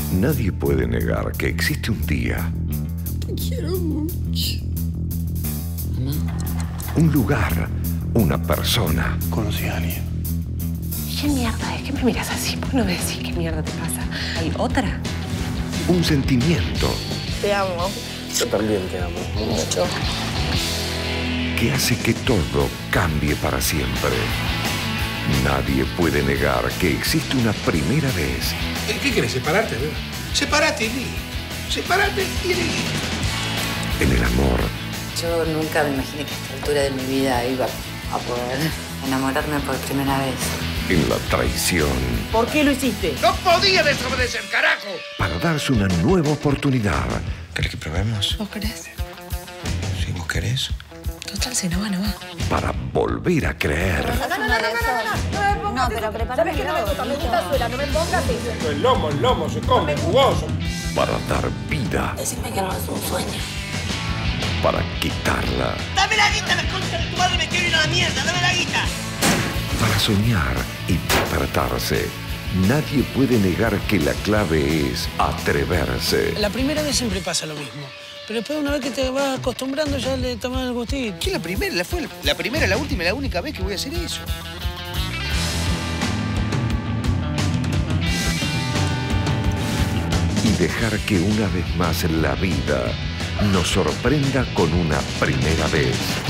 Nadie puede negar que existe un día. Te quiero mucho. ¿Mamá? Un lugar, una persona. Conocí a alguien. ¿Qué mierda es? ¿Qué me miras así? ¿Por qué no me decís qué mierda te pasa? ¿Hay otra? Un sentimiento. Te amo. Yo también te amo. Mucho. Que hace que todo cambie para siempre. Nadie puede negar que existe una primera vez. ¿Qué querés? ¿Separarte? ¿Verdad? Separate y listo. Separate y listo. En el amor. Yo nunca me imaginé que a esta altura de mi vida iba a poder enamorarme por primera vez. En la traición. ¿Por qué lo hiciste? ¡No podía desobedecer, carajo! Para darse una nueva oportunidad. ¿Querés que probemos? ¿Vos querés? Si vos querés. Total, si no va, no va. Para volver a creer. No, pero prepárame. ¿Sabes que no me gusta? Me gusta sola, no me pongas eso. El lomo se come, jugoso. Para dar vida. Decime que no es un sueño. Para quitarla. ¡Dame la guita, la concha de tu madre! ¡Me quiero ir a la mierda! ¡Dame la guita! Para soñar y despertarse. Nadie puede negar que la clave es atreverse. La primera vez siempre pasa lo mismo. Pero después, una vez que te vas acostumbrando, ya le tomas el gustito. ¿Qué es la primera? Fue la primera, la última y la única vez que voy a hacer eso. Y dejar que una vez más la vida nos sorprenda con una primera vez.